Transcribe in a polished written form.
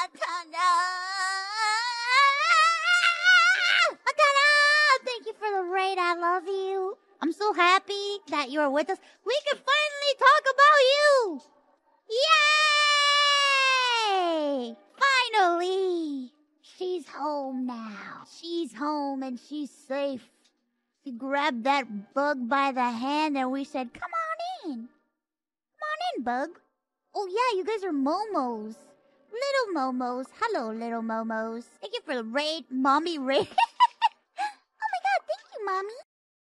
Matara! Matara! Thank you for the raid. I love you. I'm so happy that you're with us. We can finally talk about you! Yay! Finally! She's home now. She's home and she's safe. She grabbed that bug by the hand and we said, come on in. Come on in, bug. Oh yeah, you guys are momos. Little momos. Hello, little momos. Thank you for the raid, mommy raid. Oh my god, thank you, mommy.